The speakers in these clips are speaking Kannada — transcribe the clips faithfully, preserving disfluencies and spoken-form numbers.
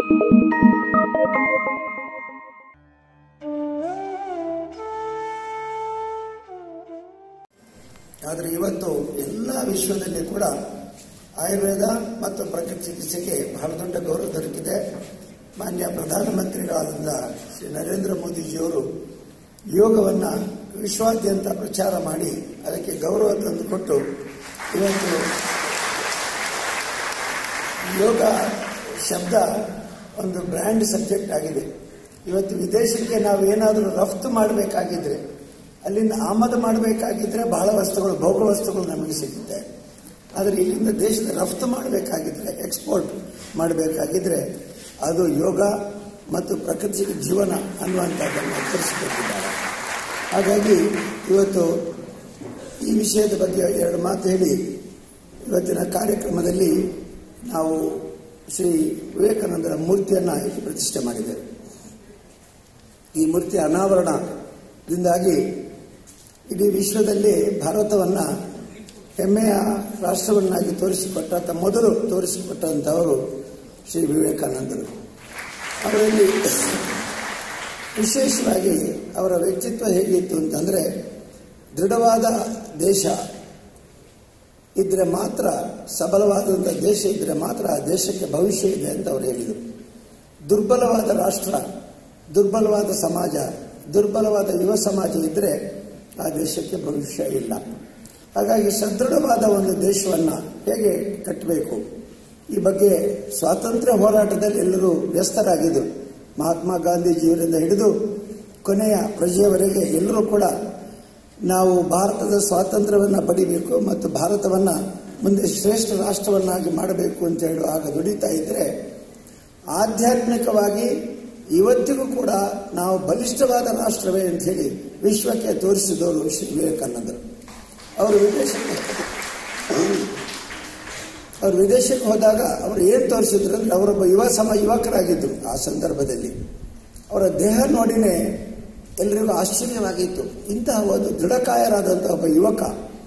ಆದರೆ ಇವತ್ತು ಎಲ್ಲ ವಿಶ್ವದಲ್ಲಿ ಕೂಡ ಆಯುರ್ವೇದ ಮತ್ತು ಪ್ರಕೃತಿ ಚಿಕಿತ್ಸೆಗೆ ಬಹಳ ದೊಡ್ಡ ಗೌರವ ದೊರಕಿದೆ. ಮಾನ್ಯ ಪ್ರಧಾನಮಂತ್ರಿಗಳಾದ ಶ್ರೀ ನರೇಂದ್ರ ಮೋದಿಜಿಯವರು ಯೋಗವನ್ನು ವಿಶ್ವಾದ್ಯಂತ ಪ್ರಚಾರ ಮಾಡಿ ಅದಕ್ಕೆ ಗೌರವ ತಂದುಕೊಟ್ಟು ಇವತ್ತು ಯೋಗ ಶಬ್ದ ಒಂದು ಬ್ರ್ಯಾಂಡ್ ಸಬ್ಜೆಕ್ಟ್ ಆಗಿದೆ. ಇವತ್ತು ವಿದೇಶಕ್ಕೆ ನಾವು ಏನಾದರೂ ರಫ್ತು ಮಾಡಬೇಕಾಗಿದ್ರೆ, ಅಲ್ಲಿಂದ ಆಮದು ಮಾಡಬೇಕಾಗಿದ್ರೆ ಬಹಳ ವಸ್ತುಗಳು, ಭೋಗ ವಸ್ತುಗಳು ನಮಗೆ ಸಿಗುತ್ತೆ. ಆದರೆ ಇಲ್ಲಿಂದ ದೇಶದ ರಫ್ತು ಮಾಡಬೇಕಾಗಿದ್ರೆ, ಎಕ್ಸ್ಪೋರ್ಟ್ ಮಾಡಬೇಕಾಗಿದ್ರೆ ಅದು ಯೋಗ ಮತ್ತು ಪ್ರಕೃತಿ ಜೀವನ ಅನ್ನುವಂಥದ್ದನ್ನು ತೋರಿಸಿಕೊಟ್ಟಿದ್ದಾರೆ. ಹಾಗಾಗಿ ಇವತ್ತು ಈ ವಿಷಯದ ಬಗ್ಗೆ ಎರಡು ಮಾತು ಹೇಳಿ ಇವತ್ತಿನ ಕಾರ್ಯಕ್ರಮದಲ್ಲಿ ನಾವು ಶ್ರೀ ವಿವೇಕಾನಂದರ ಮೂರ್ತಿಯನ್ನು ಇಲ್ಲಿ ಪ್ರತಿಷ್ಠೆ ಮಾಡಿದ್ದೇವೆ. ಈ ಮೂರ್ತಿಯ ಅನಾವರಣದಿಂದಾಗಿ ಇಡೀ ವಿಶ್ವದಲ್ಲಿ ಭಾರತವನ್ನು ಹೆಮ್ಮೆಯ ರಾಷ್ಟ್ರವನ್ನಾಗಿ ತೋರಿಸಿಕೊಟ್ಟ ಮೊದಲು ತೋರಿಸಿಕೊಟ್ಟಂಥವರು ಶ್ರೀ ವಿವೇಕಾನಂದರು. ಅವರಲ್ಲಿ ವಿಶೇಷವಾಗಿ ಅವರ ವ್ಯಕ್ತಿತ್ವ ಹೇಗಿತ್ತು ಅಂತಂದರೆ, ದೃಢವಾದ ದೇಶ ಇದ್ದರೆ ಮಾತ್ರ, ಸಬಲವಾದಂಥ ದೇಶ ಇದ್ದರೆ ಮಾತ್ರ ಆ ದೇಶಕ್ಕೆ ಭವಿಷ್ಯ ಇದೆ ಅಂತ ಅವರು ಹೇಳಿದರು. ದುರ್ಬಲವಾದ ರಾಷ್ಟ್ರ, ದುರ್ಬಲವಾದ ಸಮಾಜ, ದುರ್ಬಲವಾದ ಯುವ ಸಮಾಜ ಇದ್ದರೆ ಆ ದೇಶಕ್ಕೆ ಭವಿಷ್ಯ ಇಲ್ಲ. ಹಾಗಾಗಿ ಸದೃಢವಾದ ಒಂದು ದೇಶವನ್ನು ಹೇಗೆ ಕಟ್ಟಬೇಕು, ಈ ಬಗ್ಗೆ ಸ್ವಾತಂತ್ರ್ಯ ಹೋರಾಟದಲ್ಲಿ ಎಲ್ಲರೂ ವ್ಯಸ್ತರಾಗಿದ್ದರು. ಮಹಾತ್ಮ ಗಾಂಧೀಜಿಯವರಿಂದ ಹಿಡಿದು ಕೊನೆಯ ಪ್ರಜೆಯವರೆಗೆ ಎಲ್ಲರೂ ಕೂಡ ನಾವು ಭಾರತದ ಸ್ವಾತಂತ್ರ್ಯವನ್ನು ಪಡಿಬೇಕು ಮತ್ತು ಭಾರತವನ್ನು ಮುಂದೆ ಶ್ರೇಷ್ಠ ರಾಷ್ಟ್ರವನ್ನಾಗಿ ಮಾಡಬೇಕು ಅಂತ ಹೇಳಿ ಆಗ ದುಡಿತಾ ಇದ್ದರೆ, ಆಧ್ಯಾತ್ಮಿಕವಾಗಿ ಇವತ್ತಿಗೂ ಕೂಡ ನಾವು ಬಲಿಷ್ಠವಾದ ರಾಷ್ಟ್ರವೇ ಅಂತ ಹೇಳಿ ವಿಶ್ವಕ್ಕೆ ತೋರಿಸಿದವರು ಶ್ರೀ ವಿವೇಕಾನಂದರು. ಅವರು ವಿದೇಶಕ್ಕೆ ಅವರು ವಿದೇಶಕ್ಕೆ ಹೋದಾಗ ಅವರು ಏನು ತೋರಿಸಿದ್ರು ಅಂದರೆ, ಅವರೊಬ್ಬ ಯುವ ಸಮ ಯುವಕರಾಗಿದ್ದರು. ಆ ಸಂದರ್ಭದಲ್ಲಿ ಅವರ ದೇಹ ನೋಡಿನೇ ಎಲ್ಲರಿಗೂ ಆಶ್ಚರ್ಯವಾಗಿತ್ತು. ಇಂತಹ ಒಂದು ದೃಢಕಾಯರಾದಂಥ ಒಬ್ಬ ಯುವಕ,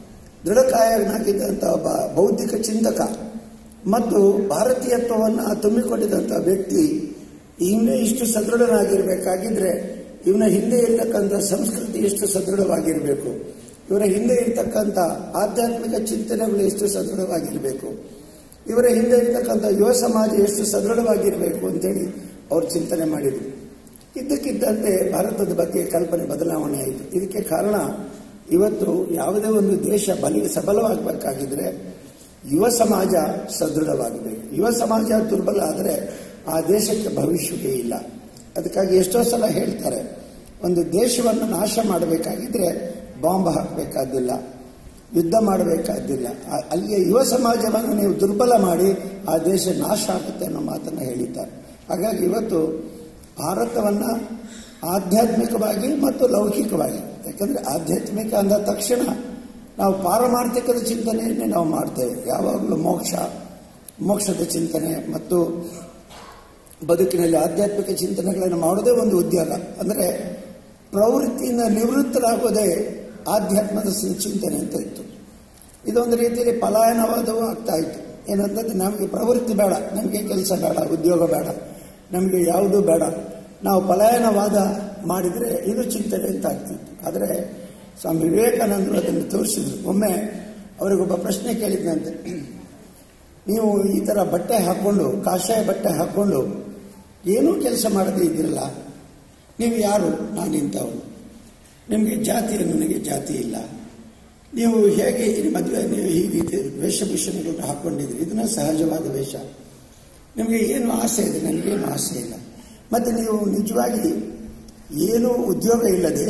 ದೃಢಕಾಯನಾಗಿದ್ದಂಥ ಒಬ್ಬ ಬೌದ್ಧಿಕ ಚಿಂತಕ ಮತ್ತು ಭಾರತೀಯತ್ವವನ್ನು ತುಂಬಿಕೊಂಡಿದ್ದಂಥ ವ್ಯಕ್ತಿ ಇನ್ನೇ ಇಷ್ಟು ಸದೃಢನಾಗಿರಬೇಕಾಗಿದ್ರೆ ಇವನ ಹಿಂದೆ ಇರತಕ್ಕಂಥ ಸಂಸ್ಕೃತಿ ಎಷ್ಟು ಸದೃಢವಾಗಿರಬೇಕು, ಇವರ ಹಿಂದೆ ಇರತಕ್ಕಂಥ ಆಧ್ಯಾತ್ಮಿಕ ಚಿಂತನೆಗಳು ಎಷ್ಟು ಸದೃಢವಾಗಿರಬೇಕು, ಇವರ ಹಿಂದೆ ಇರತಕ್ಕಂಥ ಯುವ ಸಮಾಜ ಎಷ್ಟು ಸದೃಢವಾಗಿರಬೇಕು ಅಂತೇಳಿ ಅವರು ಚಿಂತನೆ ಮಾಡಿದರು. ಇದ್ದಕ್ಕಿದ್ದಂತೆ ಭಾರತದ ಬಗ್ಗೆ ಕಲ್ಪನೆ ಬದಲಾವಣೆ ಆಯಿತು. ಇದಕ್ಕೆ ಕಾರಣ, ಇವತ್ತು ಯಾವುದೇ ಒಂದು ದೇಶ ಬಲಿ ಸಬಲವಾಗಬೇಕಾಗಿದ್ರೆ ಯುವ ಸಮಾಜ ಸದೃಢವಾಗಬೇಕು. ಯುವ ಸಮಾಜ ದುರ್ಬಲ ಆದರೆ ಆ ದೇಶಕ್ಕೆ ಭವಿಷ್ಯವೇ ಇಲ್ಲ. ಅದಕ್ಕಾಗಿ ಎಷ್ಟೋ ಸಲ ಹೇಳ್ತಾರೆ, ಒಂದು ದೇಶವನ್ನು ನಾಶ ಮಾಡಬೇಕಾಗಿದ್ರೆ ಬಾಂಬ್ ಹಾಕಬೇಕಾದಿಲ್ಲ, ಯುದ್ಧ ಮಾಡಬೇಕಾದಿಲ್ಲ, ಅಲ್ಲಿಯ ಯುವ ಸಮಾಜವನ್ನು ನೀವು ದುರ್ಬಲ ಮಾಡಿ ಆ ದೇಶ ನಾಶ ಆಗುತ್ತೆ ಅನ್ನೋ ಮಾತನ್ನು ಹೇಳಿದ್ದಾರೆ. ಹಾಗಾಗಿ ಇವತ್ತು ಭಾರತವನ್ನು ಆಧ್ಯಾತ್ಮಿಕವಾಗಿ ಮತ್ತು ಲೌಕಿಕವಾಗಿ, ಯಾಕಂದರೆ ಆಧ್ಯಾತ್ಮಿಕ ಅಂದ ತಕ್ಷಣ ನಾವು ಪಾರಮಾರ್ಥಿಕದ ಚಿಂತನೆಯನ್ನೇ ನಾವು ಮಾಡ್ತೇವೆ. ಯಾವಾಗಲೂ ಮೋಕ್ಷ, ಮೋಕ್ಷದ ಚಿಂತನೆ ಮತ್ತು ಬದುಕಿನಲ್ಲಿ ಆಧ್ಯಾತ್ಮಿಕ ಚಿಂತನೆಗಳನ್ನು ಮಾಡೋದೇ ಒಂದು ಉದ್ಯೋಗ. ಅಂದರೆ ಪ್ರವೃತ್ತಿಯಿಂದ ನಿವೃತ್ತರಾಗೋದೇ ಆಧ್ಯಾತ್ಮದ ಚಿಂತನೆ ಅಂತ ಇತ್ತು. ಇದೊಂದು ರೀತಿಯಲ್ಲಿ ಪಲಾಯನವಾದವೂ ಆಗ್ತಾ ಇತ್ತು. ಏನಂತಂದರೆ, ನಮಗೆ ಪ್ರವೃತ್ತಿ ಬೇಡ, ನಮಗೆ ಕೆಲಸ ಬೇಡ, ಉದ್ಯೋಗ ಬೇಡ, ನಮಗೆ ಯಾವುದೂ ಬೇಡ, ನಾವು ಪಲಾಯನವಾದ ಮಾಡಿದರೆ ಇದು ಚಿಂತನೆ ಅಂತ ಆಗ್ತಿತ್ತು. ಆದರೆ ಸ್ವಾಮಿ ವಿವೇಕಾನಂದರು ಅದನ್ನು ತೋರಿಸಿದ್ರು. ಒಮ್ಮೆ ಅವರಿಗೊಬ್ಬ ಪ್ರಶ್ನೆ ಕೇಳಿದ್ದಂತೆ, ನೀವು ಈ ಥರ ಬಟ್ಟೆ ಹಾಕ್ಕೊಂಡು, ಕಾಷಾಯ ಬಟ್ಟೆ ಹಾಕ್ಕೊಂಡು ಏನೂ ಕೆಲಸ ಮಾಡದೇ ಇದ್ದಿರಲ್ಲ, ನೀವು ಯಾರು? ನಾನು ಇಂಥವ್ರು. ನಿಮಗೆ ಜಾತಿ, ನನಗೆ ಜಾತಿ ಇಲ್ಲ. ನೀವು ಹೇಗೆ ಮದುವೆ ನೀವು ಈ ರೀತಿ ವೇಷಭೂಷಣಗಳನ್ನು ಹಾಕ್ಕೊಂಡಿದ್ರಿ, ಇದನ್ನ ಸಹಜವಾದ ವೇಷ. ನಿಮಗೆ ಏನು ಆಸೆ ಇದೆ? ನನಗೇನು ಆಸೆ ಇಲ್ಲ. ಮತ್ತು ನೀವು ನಿಜವಾಗಿ ಏನೂ ಉದ್ಯೋಗ ಇಲ್ಲದೆ,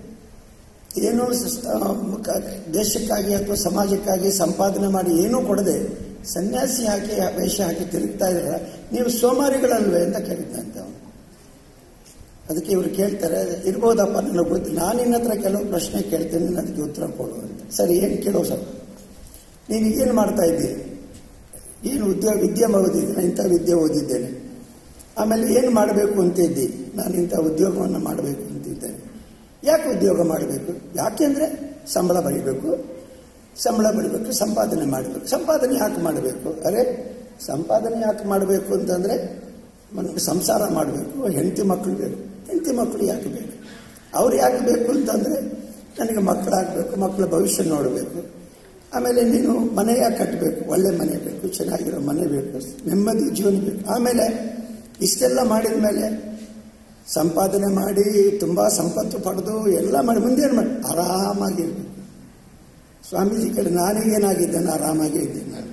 ಏನೂ ದೇಶಕ್ಕಾಗಿ ಅಥವಾ ಸಮಾಜಕ್ಕಾಗಿ ಸಂಪಾದನೆ ಮಾಡಿ ಏನೂ ಕೊಡದೆ ಸನ್ಯಾಸಿ ಹಾಕಿ ವೇಷ ಹಾಕಿ ತಿರುಗ್ತಾ ಇದ್ದೀರ, ನೀವು ಸೋಮಾರಿಗಳಲ್ವೇ ಅಂತ ಕೇಳಿದ್ದಂತೆ ಅವನು. ಅದಕ್ಕೆ ಇವರು ಕೇಳ್ತಾರೆ, ಇರ್ಬೋದಪ್ಪ, ನನಗೆ ಗೊತ್ತು, ನಾನು ನಿನ್ನ ಹತ್ರ ಕೆಲವು ಪ್ರಶ್ನೆ ಕೇಳ್ತೇನೆ, ನೀನು ಅದಕ್ಕೆ ಉತ್ತರ ಕೊಡು ಅಂತ. ಸರಿ, ಏನು ಕೇಳೋ ಸ್ವಲ್ಪ. ನೀನು ಏನು ಮಾಡ್ತಾ ಇದ್ದೀರಿ? ಏನು ಉದ್ಯೋಗ ವಿದ್ಯೆ ಓದಿದ್ದೇನೆ, ಇಂಥ ವಿದ್ಯೆ ಓದಿದ್ದೇನೆ. ಆಮೇಲೆ ಏನು ಮಾಡಬೇಕು ಅಂತ ಇದ್ದಿ? ನಾನು ಇಂಥ ಉದ್ಯೋಗವನ್ನು ಮಾಡಬೇಕು ಅಂತಿದ್ದೇನೆ. ಯಾಕೆ ಉದ್ಯೋಗ ಮಾಡಬೇಕು? ಯಾಕೆಂದರೆ ಸಂಬಳ ಬರೀಬೇಕು, ಸಂಬಳ ಬರೀಬೇಕು, ಸಂಪಾದನೆ ಮಾಡಬೇಕು. ಸಂಪಾದನೆ ಯಾಕೆ ಮಾಡಬೇಕು? ಅರೆ, ಸಂಪಾದನೆ ಯಾಕೆ ಮಾಡಬೇಕು ಅಂತಂದರೆ ನನಗೆ ಸಂಸಾರ ಮಾಡಬೇಕು, ಹೆಂಡತಿ ಮಕ್ಕಳು ಬೇಕು. ಹೆಂಡತಿ ಮಕ್ಕಳು ಯಾಕೆ ಬೇಕು? ಅವ್ರು ಯಾಕೆ ಬೇಕು ಅಂತಂದರೆ ನನಗೆ ಮಕ್ಕಳಾಗಬೇಕು, ಮಕ್ಕಳ ಭವಿಷ್ಯ ನೋಡಬೇಕು. ಆಮೇಲೆ ನೀನು ಮನೆ ಯಾಕೆ ಕಟ್ಟಬೇಕು? ಒಳ್ಳೆ ಮನೆ ಬೇಕು, ಚೆನ್ನಾಗಿರೋ ಮನೆ ಬೇಕು, ನೆಮ್ಮದಿ ಜೀವನ ಬೇಕು. ಆಮೇಲೆ ಇಷ್ಟೆಲ್ಲ ಮಾಡಿದ ಮೇಲೆ ಸಂಪಾದನೆ ಮಾಡಿ ತುಂಬ ಸಂಪತ್ತು ಪಡೆದು ಎಲ್ಲ ಮಾಡಿ ಮುಂದೇನು ಮಾಡಿ ಆರಾಮಾಗಿರ್ಬೇಕು. ಸ್ವಾಮೀಜಿ ಕಡೆ ನಾನೀಗೇನಾಗಿದ್ದೇನೆ, ಆರಾಮಾಗೇ ಇದ್ದೇನೆ ನಾನು.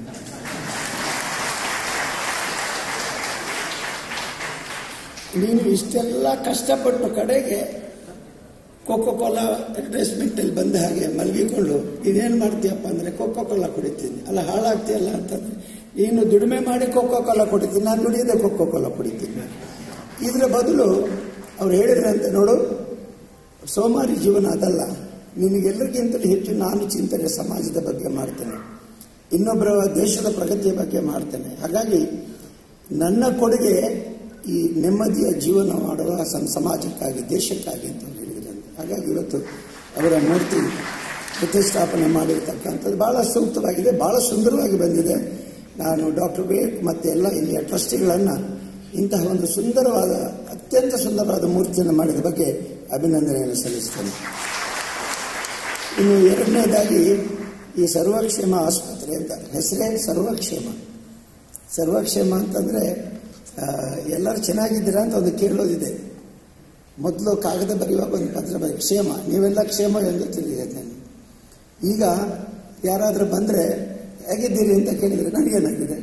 ನೀನು ಇಷ್ಟೆಲ್ಲ ಕಷ್ಟಪಟ್ಟು ಕಡೆಗೆ ಕೊಕ್ಕೋ ಕೋಲಾ ಅಡ್ವರ್ಟೈಸ್ಮೆಂಟಲ್ಲಿ ಬಂದ ಹಾಗೆ ಮಲಗಿಕೊಂಡು ಇದೇನು ಮಾಡ್ತೀಯಪ್ಪ ಅಂದರೆ ಕೊಕ್ಕೋ ಕೋಲಾ ಕುಡಿತೀನಿ. ಅಲ್ಲ ಹಾಳಾಗ್ತೀಯಲ್ಲ ಅಂತಂದರೆ ನೀನು ದುಡಿಮೆ ಮಾಡಿ ಕೊಕ್ಕೋ ಕೋಲಾ ಕುಡಿತೀನಿ, ನಾನು ದುಡಿಯದೆ ಕೊಕ್ಕೋ ಕೋಲಾ ಕುಡಿತೀನಿ. ಇದರ ಬದಲು ಅವ್ರು ಹೇಳಿದ್ರಂತೆ, ನೋಡು ಸೋಮಾರಿ ಜೀವನ ಅದಲ್ಲ, ನಿನಗೆಲ್ಲರಿಗಿಂತಲೂ ಹೆಚ್ಚು ನಾನು ಚಿಂತನೆ ಸಮಾಜದ ಬಗ್ಗೆ ಮಾಡ್ತೇನೆ, ಇನ್ನೊಬ್ಬರ ದೇಶದ ಪ್ರಗತಿಯ ಬಗ್ಗೆ ಮಾಡ್ತೇನೆ. ಹಾಗಾಗಿ ನನ್ನ ಕೊಡುಗೆ ಈ ನೆಮ್ಮದಿಯ ಜೀವನ ಮಾಡುವ ಸಮಾಜಕ್ಕಾಗಿ, ದೇಶಕ್ಕಾಗಿ ಅಂತ ಹೇಳಿದ್ರಂತೆ. ಹಾಗಾಗಿ ಇವತ್ತು ಅವರ ಮೂರ್ತಿ ಪ್ರತಿಷ್ಠಾಪನೆ ಮಾಡಿರ್ತಕ್ಕಂಥದ್ದು ಭಾಳ ಸೂಕ್ತವಾಗಿದೆ, ಭಾಳ ಸುಂದರವಾಗಿ ಬಂದಿದೆ. ನಾನು ಡಾಕ್ಟರ್ ಬೇಕ್ ಮತ್ತು ಎಲ್ಲ ಇಲ್ಲಿಯ ಟ್ರಸ್ಟಿಗಳನ್ನು ಇಂತಹ ಒಂದು ಸುಂದರವಾದ, ಅತ್ಯಂತ ಸುಂದರವಾದ ಮೂರ್ತಿಯನ್ನು ಮಾಡಿದ ಬಗ್ಗೆ ಅಭಿನಂದನೆಯನ್ನು ಸಲ್ಲಿಸ್ತೇನೆ. ಇನ್ನು ಎರಡನೇದಾಗಿ ಈ ಸರ್ವಕ್ಷೇಮ ಆಸ್ಪತ್ರೆ ಅಂತ ಹೆಸರೇ ಸರ್ವಕ್ಷೇಮ. ಸರ್ವಕ್ಷೇಮ ಅಂತಂದರೆ ಎಲ್ಲರೂ ಚೆನ್ನಾಗಿದ್ದೀರಾ ಅಂತ ಒಂದು ಕೇಳೋದಿದೆ. ಮೊದಲು ಕಾಗದ ಬರೆಯುವಾಗ ಒಂದು ಪತ್ರ ಬರೀ ಕ್ಷೇಮ, ನೀವೆಲ್ಲ ಕ್ಷೇಮ ಎಂದು ತಿಳಿದಿದೆ ನಾನು. ಈಗ ಯಾರಾದರೂ ಬಂದರೆ ಹೇಗಿದ್ದೀರಿ ಅಂತ ಕೇಳಿದರೆ ನನಗೇನಾಗಿದೆ?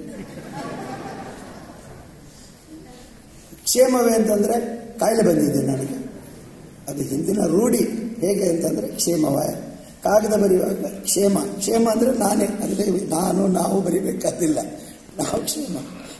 ಕ್ಷೇಮವೇ ಅಂತಂದರೆ ಕಾಯಿಲೆ ಬಂದಿದೆ ನನಗೆ. ಅದು ಹಿಂದಿನ ರೂಢಿ. ಹೇಗೆ ಅಂತಂದರೆ ಕ್ಷೇಮವ, ಕಾಗದ ಬರೆಯುವಾಗ ಕ್ಷೇಮ. ಕ್ಷೇಮ ಅಂದರೆ ನಾನೇ, ಅಂದರೆ ನಾನು ನಾವು ಬರಿಬೇಕಾದಿಲ್ಲ, ನಾವು ಕ್ಷೇಮ.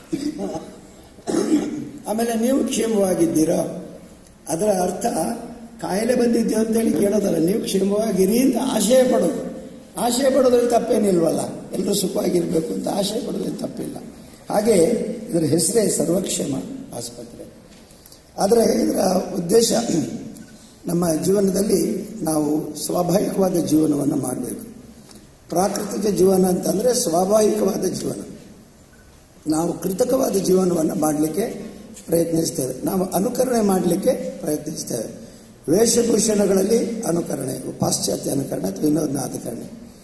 ಆಮೇಲೆ ನೀವು ಕ್ಷೇಮವಾಗಿದ್ದೀರೋ ಅದರ ಅರ್ಥ ಕಾಯಿಲೆ ಬಂದಿದ್ದೆ ಅಂತೇಳಿ ಕೇಳೋದಲ್ಲ, ನೀವು ಕ್ಷೇಮವಾಗಿರಿ ಅಂತ ಆಶಯ ಪಡೋದು. ಆಶಯ ಪಡೋದ್ರಲ್ಲಿ ತಪ್ಪೇನಿಲ್ವಲ್ಲ, ಎಲ್ಲರೂ ಸುಖವಾಗಿರಬೇಕು ಅಂತ ಆಶಯ ಪಡೋದ್ರಲ್ಲಿ ತಪ್ಪಿಲ್ಲ. ಹಾಗೆ ಇದರ ಹೆಸರೇ ಸರ್ವಕ್ಷೇಮ ಆಸ್ಪತ್ರೆ. ಆದರೆ ಇದರ ಉದ್ದೇಶ ನಮ್ಮ ಜೀವನದಲ್ಲಿ ನಾವು ಸ್ವಾಭಾವಿಕವಾದ ಜೀವನವನ್ನು ಮಾಡಬೇಕು. ಪ್ರಾಕೃತಿಕ ಜೀವನ ಅಂತಂದರೆ ಸ್ವಾಭಾವಿಕವಾದ ಜೀವನ. ನಾವು ಕೃತಕವಾದ ಜೀವನವನ್ನು ಮಾಡಲಿಕ್ಕೆ ಪ್ರಯತ್ನಿಸ್ತೇವೆ, ನಾವು ಅನುಕರಣೆ ಮಾಡಲಿಕ್ಕೆ ಪ್ರಯತ್ನಿಸ್ತೇವೆ. ವೇಷಭೂಷಣಗಳಲ್ಲಿ ಅನುಕರಣೆ, ಪಾಶ್ಚಾತ್ಯ ಅನುಕರಣೆ ಅಥವಾ ವಿನೋದನ ಅನುಕರಣೆ.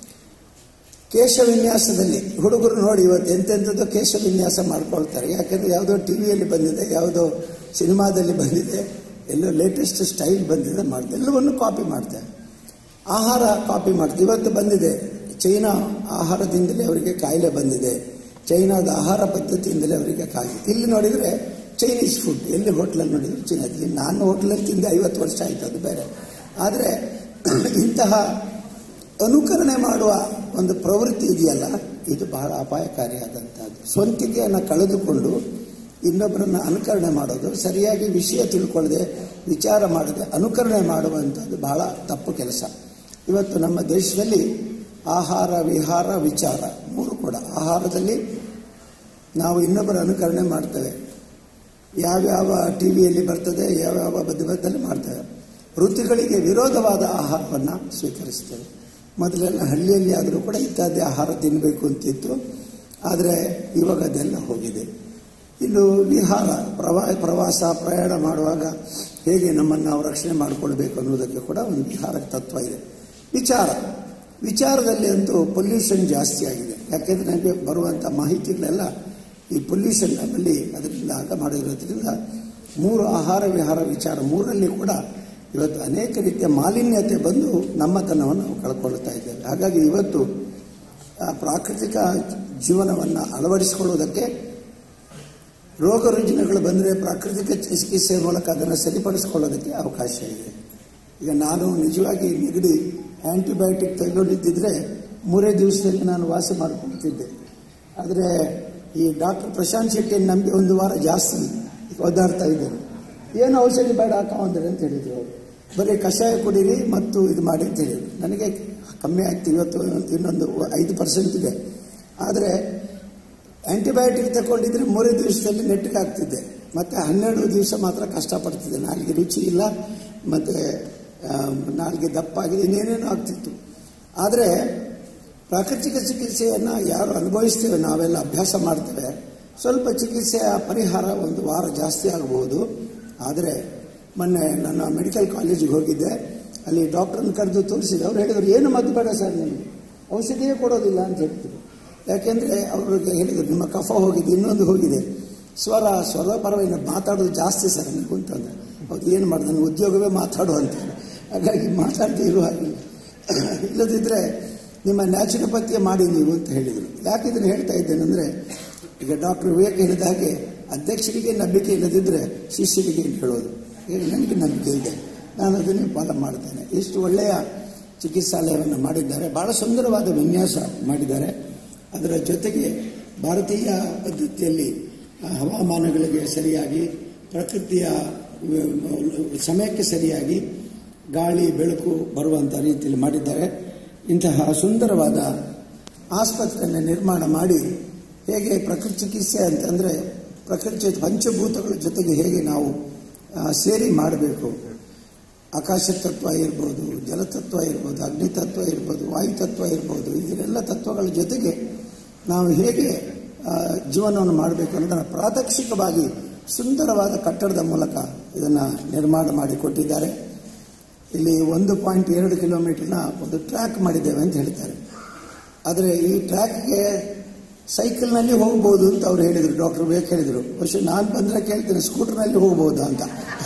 ಕೇಶ ವಿನ್ಯಾಸದಲ್ಲಿ ಹುಡುಗರು ನೋಡಿ ಇವತ್ತು ಎಂತೆಂಥದ್ದು ಕೇಶ ವಿನ್ಯಾಸ ಮಾಡ್ಕೊಳ್ತಾರೆ. ಯಾಕೆಂದರೆ ಯಾವುದೋ ಟಿ ವಿಯಲ್ಲಿ ಬಂದಿದೆ, ಯಾವುದೋ ಸಿನಿಮಾದಲ್ಲಿ ಬಂದಿದೆ, ಎಲ್ಲೋ ಲೇಟೆಸ್ಟ್ ಸ್ಟೈಲ್ ಬಂದಿದೆ, ಮಾಡ್ತಾರೆ, ಎಲ್ಲವನ್ನು ಕಾಪಿ ಮಾಡ್ತಾರೆ. ಆಹಾರ ಕಾಪಿ ಮಾಡ್ತಾರೆ. ಇವತ್ತು ಬಂದಿದೆ ಚೈನಾ ಆಹಾರದಿಂದಲೇ ಅವರಿಗೆ ಕಾಯಿಲೆ ಬಂದಿದೆ, ಚೈನಾದ ಆಹಾರ ಪದ್ಧತಿಯಿಂದಲೇ ಅವರಿಗೆ ಕಾಯಿಲೆ. ಇಲ್ಲಿ ನೋಡಿದರೆ ಚೈನೀಸ್ ಫುಡ್, ಎಲ್ಲಿ ಹೋಟ್ಲಲ್ಲಿ ನೋಡಿದ್ರು ಚೈನಾ. ನಾನು ಹೋಟ್ಲಲ್ಲಿ ತಿಂದೆ ಐವತ್ತು ವರ್ಷ ಆಯಿತು, ಅದು ಬೇರೆ. ಆದರೆ ಇಂತಹ ಅನುಕರಣೆ ಮಾಡುವ ಒಂದು ಪ್ರವೃತ್ತಿ ಇದೆಯಲ್ಲ, ಇದು ಬಹಳ ಅಪಾಯಕಾರಿಯಾದಂಥದ್ದು. ಸ್ವಂತಿಕೆಯನ್ನು ಕಳೆದುಕೊಂಡು ಇನ್ನೊಬ್ಬರನ್ನು ಅನುಕರಣೆ ಮಾಡೋದು, ಸರಿಯಾಗಿ ವಿಷಯ ತಿಳ್ಕೊಳ್ಳದೆ ವಿಚಾರ ಮಾಡದೆ ಅನುಕರಣೆ ಮಾಡುವಂಥದ್ದು ಬಹಳ ತಪ್ಪು ಕೆಲಸ. ಇವತ್ತು ನಮ್ಮ ದೇಶದಲ್ಲಿ ಆಹಾರ, ವಿಹಾರ, ವಿಚಾರ ಮೂರು ಕೂಡ. ಆಹಾರದಲ್ಲಿ ನಾವು ಇನ್ನೊಬ್ಬರ ಅನುಕರಣೆ ಮಾಡ್ತೇವೆ, ಯಾವ್ಯಾವ ಟಿ ವಿಯಲ್ಲಿ ಬರ್ತದೆ, ಯಾವ್ಯಾವ ಬದ್ಧಬದ್ಧಲ್ಲಿ ಮಾಡ್ತೇವೆ. ಋತುಗಳಿಗೆ ವಿರೋಧವಾದ ಆಹಾರವನ್ನು ಸ್ವೀಕರಿಸ್ತೇವೆ. ಮೊದಲೆಲ್ಲ ಹಳ್ಳಿಯಲ್ಲಿ ಆದರೂ ಕೂಡ ಇತ್ಯಾದಿ ಆಹಾರ ತಿನ್ನಬೇಕು ಅಂತಿತ್ತು, ಆದರೆ ಇವಾಗ ಅದೆಲ್ಲ ಹೋಗಿದೆ. ಇನ್ನು ವಿಹಾರ, ಪ್ರವಾ ಪ್ರವಾಸ ಪ್ರಯಾಣ ಮಾಡುವಾಗ ಹೇಗೆ ನಮ್ಮನ್ನು ನಾವು ರಕ್ಷಣೆ ಮಾಡಿಕೊಳ್ಬೇಕು ಅನ್ನೋದಕ್ಕೆ ಕೂಡ ಒಂದು ವಿಹಾರ ತತ್ವ ಇದೆ. ವಿಚಾರ, ವಿಚಾರದಲ್ಲಿ ಅಂತೂ ಪೊಲ್ಯೂಷನ್ ಜಾಸ್ತಿ ಆಗಿದೆ. ಯಾಕೆಂದರೆ ನನಗೆ ಬರುವಂಥ ಮಾಹಿತಿಗಳೆಲ್ಲ ಈ ಪೊಲ್ಯೂಷನ್ ನಮ್ಮಲ್ಲಿ ಅದರಿಂದ ಆಗ ಮಾಡಿರೋದ್ರಿಂದ ಮೂರು ಆಹಾರ ವಿಹಾರ ವಿಚಾರ ಮೂರರಲ್ಲಿ ಕೂಡ ಇವತ್ತು ಅನೇಕ ರೀತಿಯ ಮಾಲಿನ್ಯತೆ ಬಂದು ನಮ್ಮತನವನ್ನು ನಾವು ಕಳ್ಕೊಳ್ತಾ ಇದ್ದೇವೆ. ಹಾಗಾಗಿ ಇವತ್ತು ಪ್ರಾಕೃತಿಕ ಜೀವನವನ್ನು ಅಳವಡಿಸಿಕೊಳ್ಳುವುದಕ್ಕೆ ರೋಗ ರುಜಿನಗಳು ಬಂದರೆ ಪ್ರಾಕೃತಿಕ ಚಿಕಿತ್ಸೆ ಮೂಲಕ ಅದನ್ನು ಸರಿಪಡಿಸಿಕೊಳ್ಳೋದಕ್ಕೆ ಅವಕಾಶ ಇದೆ. ಈಗ ನಾನು ನಿಜವಾಗಿ ನೆಗಡಿ ಆ್ಯಂಟಿಬಯೋಟಿಕ್ ತೆಗೆದುಕೊಂಡಿದ್ದರೆ ಮೂರೇ ದಿವಸದಲ್ಲಿ ನಾನು ವಾಸಿ ಮಾಡಿಕೊಳ್ತಿದ್ದೆ. ಆದರೆ ಈ ಡಾಕ್ಟರ್ ಪ್ರಶಾಂತ್ ಶೆಟ್ಟಿಯನ್ನು ನಂಬಿ ಒಂದು ವಾರ ಜಾಸ್ತಿ ಒದ್ದಾಡ್ತಾ ಇದ್ದೇನೆ. ಏನು ಔಷಧಿ ಬೇಡ ಹಾಕೊಂಡ್ರೆ ಅಂತ ಹೇಳಿದರು ಅವರು. ಬರೀ ಕಷಾಯ ಕುಡೀರಿ ಮತ್ತು ಇದು ಮಾಡಿ ಅಂತ ಹೇಳಿದರು. ನನಗೆ ಕಮ್ಮಿ ಆಗ್ತಿ, ಇವತ್ತು ಇನ್ನೊಂದು ಐದು ಪರ್ಸೆಂಟ್ ಇದೆ. ಆದರೆ ಆ್ಯಂಟಿಬಯೋಟಿಕ್ ತಗೊಂಡಿದ್ರೆ ಮೂರೇ ದಿವಸದಲ್ಲಿ ನೆಟ್ಟಿಗೆ ಆಗ್ತಿದ್ದೆ. ಮತ್ತು ಹನ್ನೆರಡು ದಿವಸ ಮಾತ್ರ ಕಷ್ಟಪಡ್ತಿದ್ದೆ. ನಾಲಿಗೆ ರುಚಿ ಇಲ್ಲ, ಮತ್ತು ನಾಲಿಗೆ ದಪ್ಪಾಗಿದೆ, ಇನ್ನೇನೇನೋ ಆಗ್ತಿತ್ತು. ಆದರೆ ಪ್ರಾಕೃತಿಕ ಚಿಕಿತ್ಸೆಯನ್ನು ಯಾರು ಅನುಭವಿಸ್ತೇವೆ, ನಾವೆಲ್ಲ ಅಭ್ಯಾಸ ಮಾಡ್ತೇವೆ, ಸ್ವಲ್ಪ ಚಿಕಿತ್ಸೆಯ ಪರಿಹಾರ ಒಂದು ವಾರ ಜಾಸ್ತಿ ಆಗಬಹುದು. ಆದರೆ ಮೊನ್ನೆ ನನ್ನ ಮೆಡಿಕಲ್ ಕಾಲೇಜಿಗೆ ಹೋಗಿದ್ದೆ, ಅಲ್ಲಿ ಡಾಕ್ಟ್ರನ್ನ ಕರೆದು ತೋರಿಸಿದೆ. ಅವ್ರು ಹೇಳಿದ್ರು, ಏನು ಮದ್ದು ಬೇಡ ಸರ್, ನಿಮಗೆ ಔಷಧಿಯೇ ಕೊಡೋದಿಲ್ಲ ಅಂತ ಹೇಳ್ತಿದ್ರು. ಯಾಕೆಂದರೆ ಅವ್ರಿಗೆ ಹೇಳಿದರು, ನಿಮ್ಮ ಕಫ ಹೋಗಿದೆ, ಇನ್ನೊಂದು ಹೋಗಿದೆ, ಸ್ವರ ಸ್ವರ ಪರವಾಗಿ ಮಾತಾಡೋದು ಜಾಸ್ತಿ ಸರ್ ನಿಮಗೂ ಅಂತಂದರೆ. ಹೌದು, ಏನು ಮಾಡೋದು, ನನ್ನ ಉದ್ಯೋಗವೇ ಮಾತಾಡು ಅಂತ. ಹಾಗಾಗಿ ಮಾತಾಡದೇ ಇರುವ ಹಾಗಿಲ್ಲ, ಇಲ್ಲದಿದ್ದರೆ ನಿಮ್ಮ ನ್ಯಾಚುರೋಪತಿಯ ಮಾಡಿ ನೀವು ಅಂತ ಹೇಳಿದರು. ಯಾಕೆ ಇದನ್ನು ಹೇಳ್ತಾ ಇದ್ದೇನೆಂದರೆ, ಈಗ ಡಾಕ್ಟರ್ ವಿವೇಕ್ ಹೇಳಿದ ಹಾಗೆ ಅಧ್ಯಕ್ಷರಿಗೆ ನಂಬಿಕೆ ಇಲ್ಲದಿದ್ದರೆ ಶಿಷ್ಯರಿಗೆ ಹೇಳೋದು. ಈಗ ನನಗೆ ನಂಬಿಕೆ ಇದೆ, ನಾನು ಅದನ್ನೇ ಪಾಲನೆ ಮಾಡ್ತೇನೆ. ಇಷ್ಟು ಒಳ್ಳೆಯ ಚಿಕಿತ್ಸಾಲಯವನ್ನು ಮಾಡಿದ್ದಾರೆ, ಭಾಳ ಸುಂದರವಾದ ವಿನ್ಯಾಸ ಮಾಡಿದ್ದಾರೆ. ಅದರ ಜೊತೆಗೆ ಭಾರತೀಯ ಪದ್ಧತಿಯಲ್ಲಿ ಹವಾಮಾನಗಳಿಗೆ ಸರಿಯಾಗಿ, ಪ್ರಕೃತಿಯ ಸಮಯಕ್ಕೆ ಸರಿಯಾಗಿ ಗಾಳಿ ಬೆಳಕು ಬರುವಂಥ ರೀತಿಯಲ್ಲಿ ಮಾಡಿದ್ದಾರೆ. ಇಂತಹ ಸುಂದರವಾದ ಆಸ್ಪತ್ರೆಯನ್ನು ನಿರ್ಮಾಣ ಮಾಡಿ ಹೇಗೆ ಪ್ರಕೃತಿ ಚಿಕಿತ್ಸೆ ಅಂತಂದರೆ ಪ್ರಕೃತಿ ಪಂಚಭೂತಗಳ ಜೊತೆಗೆ ಹೇಗೆ ನಾವು ಸೇರಿ ಮಾಡಬೇಕು, ಆಕಾಶ ತತ್ವ ಇರ್ಬೋದು, ಜಲತತ್ವ ಇರ್ಬೋದು, ಅಗ್ನಿತತ್ವ ಇರ್ಬೋದು, ವಾಯುತತ್ವ ಇರ್ಬೋದು, ಇದರೆಲ್ಲ ತತ್ವಗಳ ಜೊತೆಗೆ ನಾವು ಹೇಗೆ ಜೀವನವನ್ನು ಮಾಡಬೇಕು ಅನ್ನೋದನ್ನು ಪ್ರಾತ್ಯಕ್ಷಿಕವಾಗಿ ಸುಂದರವಾದ ಕಟ್ಟಡದ ಮೂಲಕ ಇದನ್ನು ನಿರ್ಮಾಣ ಮಾಡಿಕೊಟ್ಟಿದ್ದಾರೆ. ಇಲ್ಲಿ ಒಂದು ಪಾಯಿಂಟ್ ಎರಡು ಕಿಲೋಮೀಟರ್ನ ಒಂದು ಟ್ರ್ಯಾಕ್ ಮಾಡಿದ್ದೇವೆ ಅಂತ ಹೇಳ್ತಾರೆ. ಆದರೆ ಈ ಟ್ರ್ಯಾಕ್ಗೆ ಸೈಕಲ್ನಲ್ಲಿ ಹೋಗ್ಬೋದು ಅಂತ ಅವ್ರು ಹೇಳಿದರು, ಡಾಕ್ಟರ್ ಬೇಕು ಹೇಳಿದರು. പക്ഷെ ನಾನು ಬಂದರೆ ಕೇಳ್ತೇನೆ, ಸ್ಕೂಟರ್ನಲ್ಲಿ ಹೋಗ್ಬೋದಾ ಅಂತ.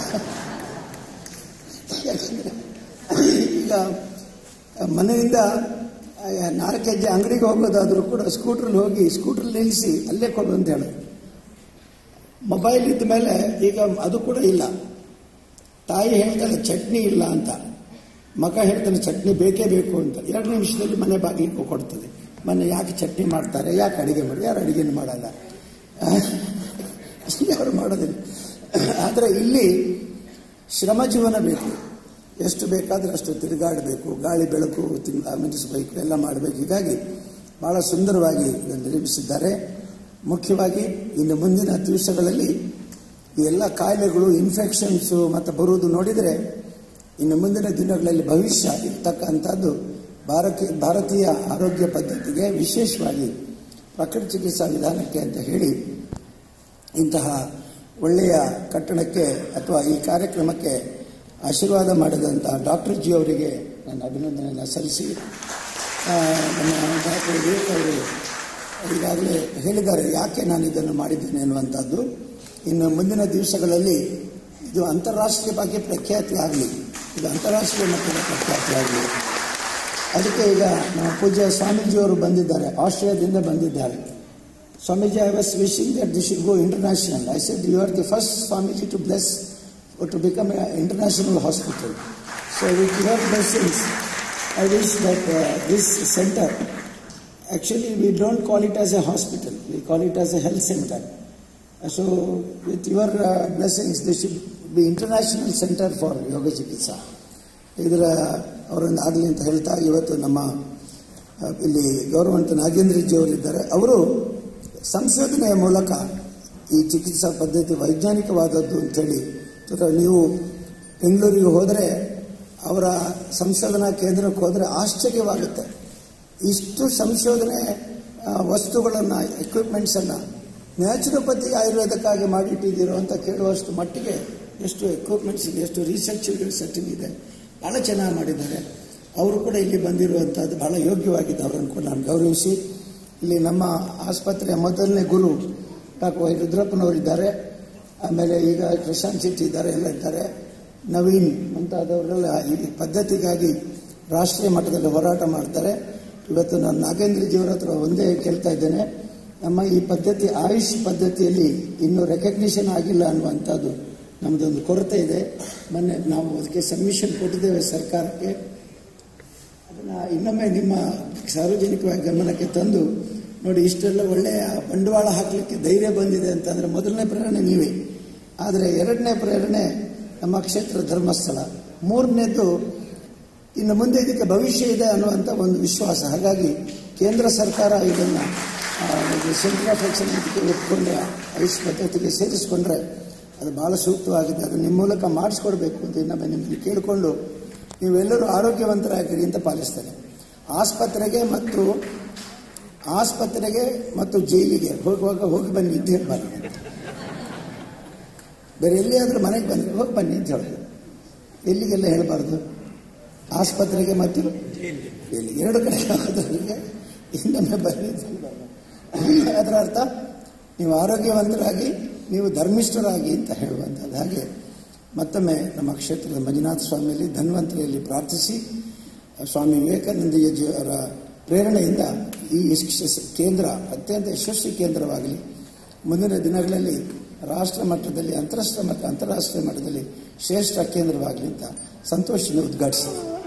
ಯಾಕಂದರೆ ಈಗ ಮನೆಯಿಂದ ನಾಲ್ಕು ಹೆಜ್ಜೆ ಅಂಗಡಿಗೆ ಹೋಗೋದಾದರೂ ಕೂಡ ಸ್ಕೂಟ್ರಲ್ಲಿ ಹೋಗಿ ಸ್ಕೂಟ್ರಲ್ಲಿ ನಿಲ್ಲಿಸಿ ಅಲ್ಲೇ ಕೊಡು ಅಂತ ಹೇಳೋದು. ಮೊಬೈಲ್ ಇದ್ದ ಮೇಲೆ ಈಗ ಅದು ಕೂಡ ಇಲ್ಲ. ತಾಯಿ ಹೇಳ್ತಾಳೆ ಚಟ್ನಿ ಇಲ್ಲ ಅಂತ, ಮಗ ಹೇಳ್ತಾನೆ ಚಟ್ನಿ ಬೇಕೇ ಬೇಕು ಅಂತ. ಎರಡು ನಿಮಿಷದಲ್ಲಿ ಮನೆ ಬಾಗಿಲಿಗೆ ಕೊಡ್ತದೆ. ಮನೆ ಯಾಕೆ ಚಟ್ನಿ ಮಾಡ್ತಾರೆ, ಯಾಕೆ ಅಡುಗೆ ಮಾಡಿ, ಯಾರು ಅಡುಗೆನೂ ಮಾಡಲ್ಲ, ಯಾರು ಮಾಡೋದಿಲ್ಲ. ಆದರೆ ಇಲ್ಲಿ ಶ್ರಮ ಜೀವನ ಬೇಕು, ಎಷ್ಟು ಬೇಕಾದರೆ ಅಷ್ಟು ತಿರುಗಾಡಬೇಕು, ಗಾಳಿ ಬೆಳಕು ಮಿಂಚಿಸಬೇಕು, ಎಲ್ಲ ಮಾಡಬೇಕು. ಹೀಗಾಗಿ ಭಾಳ ಸುಂದರವಾಗಿ ಇದನ್ನು ನಿರ್ಮಿಸಿದ್ದಾರೆ. ಮುಖ್ಯವಾಗಿ ಇನ್ನು ಮುಂದಿನ ದಿವಸಗಳಲ್ಲಿ ಈ ಎಲ್ಲ ಕಾಯಿಲೆಗಳು, ಇನ್ಫೆಕ್ಷನ್ಸು ಮತ್ತು ಬರುವುದು ನೋಡಿದರೆ ಇನ್ನು ಮುಂದಿನ ದಿನಗಳಲ್ಲಿ ಭವಿಷ್ಯ ಇರ್ತಕ್ಕಂಥದ್ದು ಭಾರತೀಯ ಭಾರತೀಯ ಆರೋಗ್ಯ ಪದ್ಧತಿಗೆ, ವಿಶೇಷವಾಗಿ ಪ್ರಕೃತಿ ಚಿಕಿತ್ಸಾ ವಿಧಾನಕ್ಕೆ ಅಂತ ಹೇಳಿ ಇಂತಹ ಒಳ್ಳೆಯ ಕಟ್ಟಡಕ್ಕೆ ಅಥವಾ ಈ ಕಾರ್ಯಕ್ರಮಕ್ಕೆ ಆಶೀರ್ವಾದ ಮಾಡಿದಂಥ ಡಾಕ್ಟರ್ ಜಿ ಅವರಿಗೆ ನಾನು ಅಭಿನಂದನೆಯನ್ನು ಸಲ್ಲಿಸಿ, ನಮ್ಮ ಡಾಕ್ಟರ್ ವಿವೇಕ್ ಅವರು ಈಗಾಗಲೇ ಹೇಳಿದ್ದಾರೆ ಯಾಕೆ ನಾನು ಇದನ್ನು ಮಾಡಿದ್ದೇನೆ ಅನ್ನುವಂಥದ್ದು. ಇನ್ನು ಮುಂದಿನ ದಿವಸಗಳಲ್ಲಿ ಇದು ಅಂತಾರಾಷ್ಟ್ರೀಯ ಬಗ್ಗೆ ಪ್ರಖ್ಯಾತಿ ಆಗಲಿ, ಇದು ಅಂತಾರಾಷ್ಟ್ರೀಯ ಮಟ್ಟದ ಪ್ರಖ್ಯಾತಿ ಆಗಲಿ. ಅದಕ್ಕೆ ಈಗ ನಮ್ಮ ಪೂಜ್ಯ ಸ್ವಾಮೀಜಿಯವರು ಬಂದಿದ್ದಾರೆ, ಆಸ್ಟ್ರೇಲಿಯಾದಿಂದ ಬಂದಿದ್ದಾರೆ. Swamiji, I was wishing that this should go international. I said you are the first Swamiji to bless or to become an international hospital. So with your blessings, I wish that uh, this center, actually we don't call it as a hospital, we call it as a health center. Uh, so with your uh, blessings, this should be international center for yoga chikitsa. ಇದರ ಅವರನ್ನು ಆಗಲಿ ಅಂತ ಹೇಳ್ತಾ, ಇವತ್ತು ನಮ್ಮ ಇಲ್ಲಿ ಗೌರವಂತ ನಾಗೇಂದ್ರಜಿ ಅವರಿದ್ದಾರೆ. ಅವರು ಸಂಶೋಧನೆಯ ಮೂಲಕ ಈ ಚಿಕಿತ್ಸಾ ಪದ್ಧತಿ ವೈಜ್ಞಾನಿಕವಾದದ್ದು ಅಂಥೇಳಿ, ನೀವು ಬೆಂಗಳೂರಿಗೆ ಹೋದರೆ ಅವರ ಸಂಶೋಧನಾ ಕೇಂದ್ರಕ್ಕೆ ಹೋದರೆ ಆಶ್ಚರ್ಯವಾಗುತ್ತೆ. ಇಷ್ಟು ಸಂಶೋಧನೆ ವಸ್ತುಗಳನ್ನು, ಎಕ್ವಿಪ್ಮೆಂಟ್ಸನ್ನು ನ್ಯಾಚುರೋಪತಿ ಆಯುರ್ವೇದಕ್ಕಾಗಿ ಮಾಡಿಟ್ಟಿದ್ದೀರೋ ಅಂತ ಕೇಳುವಷ್ಟು ಮಟ್ಟಿಗೆ ಎಷ್ಟು ಎಕ್ವಿಪ್ಮೆಂಟ್ಸ್ ಇದೆ, ಎಷ್ಟು ರಿಸರ್ಚ್ ಸೆಟ್ಟಿಂಗ್ ಇದೆ, ಭಾಳ ಚೆನ್ನಾಗಿ ಮಾಡಿದ್ದಾರೆ. ಅವರು ಕೂಡ ಇಲ್ಲಿ ಬಂದಿರುವಂಥದ್ದು ಭಾಳ ಯೋಗ್ಯವಾಗಿದೆ. ಅವರನ್ನು ಕೂಡ ನಾನು ಗೌರವಿಸಿ, ಇಲ್ಲಿ ನಮ್ಮ ಆಸ್ಪತ್ರೆಯ ಮೊದಲನೇ ಗುರು ಡಾಕ್ಟರ್ ವೈ ರುದ್ರಪ್ಪನವರಿದ್ದಾರೆ. ಆಮೇಲೆ ಈಗ ಪ್ರಶಾಂತ್ ಶೆಟ್ಟಿ ಇದ್ದಾರೆ, ಎಲ್ಲ ಇದ್ದಾರೆ, ನವೀನ್ ಮುಂತಾದವರೆಲ್ಲ ಈ ಪದ್ಧತಿಗಾಗಿ ರಾಷ್ಟ್ರೀಯ ಮಟ್ಟದಲ್ಲಿ ಹೋರಾಟ ಮಾಡ್ತಾರೆ. ಇವತ್ತು ನಾನು ನಾಗೇಂದ್ರಜಿಯವರ ಹತ್ರ ಒಂದೇ ಕೇಳ್ತಾ ಇದ್ದೇನೆ, ನಮ್ಮ ಈ ಪದ್ಧತಿ ಆಯುಷ್ ಪದ್ಧತಿಯಲ್ಲಿ ಇನ್ನೂ ರೆಕಗ್ನಿಷನ್ ಆಗಿಲ್ಲ ಅನ್ನುವಂಥದ್ದು ನಮ್ಮದೊಂದು ಕೊರತೆ ಇದೆ. ಮೊನ್ನೆ ನಾವು ಅದಕ್ಕೆ ಸಬ್ಮಿಷನ್ ಕೊಟ್ಟಿದ್ದೇವೆ ಸರ್ಕಾರಕ್ಕೆ. ಅದನ್ನು ಇನ್ನೊಮ್ಮೆ ನಿಮ್ಮ ಸಾರ್ವಜನಿಕವಾಗಿ ಗಮನಕ್ಕೆ ತಂದು ನೋಡಿ, ಇಷ್ಟೆಲ್ಲ ಒಳ್ಳೆಯ ಬಂಡವಾಳ ಹಾಕಲಿಕ್ಕೆ ಧೈರ್ಯ ಬಂದಿದೆ ಅಂತಂದರೆ ಮೊದಲನೇ ಪ್ರೇರಣೆ ನೀವೇ. ಆದರೆ ಎರಡನೇ ಪ್ರೇರಣೆ ನಮ್ಮ ಕ್ಷೇತ್ರ ಧರ್ಮಸ್ಥಳ, ಮೂರನೇದು ಇನ್ನು ಮುಂದೆ ಇದಕ್ಕೆ ಭವಿಷ್ಯ ಇದೆ ಅನ್ನುವಂಥ ಒಂದು ವಿಶ್ವಾಸ. ಹಾಗಾಗಿ ಕೇಂದ್ರ ಸರ್ಕಾರ ಇದನ್ನು ಸೆಂಟರ್ ಆಫ್ ಎಕ್ಸಲೆನ್ಸ್ಗೆ ಒಪ್ಪಿಕೊಂಡ್ರೆ, ಆಯುಷ್ ಪದ್ಧತಿಗೆ ಸೇರಿಸಿಕೊಂಡ್ರೆ ಅದು ಭಾಳ ಸೂಕ್ತವಾಗಿದೆ. ಅದು ನಿಮ್ಮ ಮೂಲಕ ಮಾಡಿಸ್ಕೊಡ್ಬೇಕು ಅಂತ ಇನ್ನೊಮ್ಮೆ ನಿಮ್ಮಲ್ಲಿ ಕೇಳಿಕೊಂಡು, ನೀವೆಲ್ಲರೂ ಆರೋಗ್ಯವಂತರಾಗಿರಿ ಅಂತ ಪಾಲಿಸ್ತಾರೆ. ಆಸ್ಪತ್ರೆಗೆ ಮತ್ತು ಆಸ್ಪತ್ರೆಗೆ ಮತ್ತು ಜೈಲಿಗೆ ಹೋಗುವಾಗ ಹೋಗಿ ಬನ್ನಿ ಅಂತ ಹೇಳ್ಬಾರ್ದು. ಬೇರೆ ಎಲ್ಲಿಯಾದರೂ ಮನೆಗೆ ಬಂದರೆ ಹೋಗಿ ಬನ್ನಿ ಅಂತ ಹೇಳೋದು. ಎಲ್ಲಿಗೆಲ್ಲ ಹೇಳಬಾರ್ದು? ಆಸ್ಪತ್ರೆಗೆ ಮತ್ತು ಜೈಲಿಗೆ ಎರಡು ಕಡೆ ಹೋಗೋದ್ರಿಗೆ ಇನ್ನೊಮ್ಮೆ ಬನ್ನಿ ಅಂತ ಹೇಳಬಾರ್ದು. ಅದರ ಅರ್ಥ ನೀವು ಆರೋಗ್ಯವಂತರಾಗಿ ನೀವು ಧರ್ಮಿಷ್ಠರಾಗಿ ಅಂತ ಹೇಳುವಂಥದ್ದು. ಹಾಗೆ ಮತ್ತೊಮ್ಮೆ ನಮ್ಮ ಕ್ಷೇತ್ರದ ಮಂಜುನಾಥ ಸ್ವಾಮಿಯಲ್ಲಿ ಧನ್ವಂತರಿಯಲ್ಲಿ ಪ್ರಾರ್ಥಿಸಿ ಸ್ವಾಮಿ ವಿವೇಕಾನಂದಜಿ ಅವರ ಪ್ರೇರಣೆಯಿಂದ ಈ ಕೇಂದ್ರ ಅತ್ಯಂತ ಯಶಸ್ವಿ ಕೇಂದ್ರವಾಗಲಿ, ಮುಂದಿನ ದಿನಗಳಲ್ಲಿ ರಾಷ್ಟ್ರ ಮಟ್ಟದಲ್ಲಿ, ಅಂತಾರಾಷ್ಟ್ರೀಯ ಮತ್ತು ಅಂತಾರಾಷ್ಟ್ರೀಯ ಮಟ್ಟದಲ್ಲಿ ಶ್ರೇಷ್ಠ ಕೇಂದ್ರವಾಗಲಿ ಅಂತ ಸಂತೋಷದಿಂದ ಉದ್ಘಾಟಿಸಿದೆ.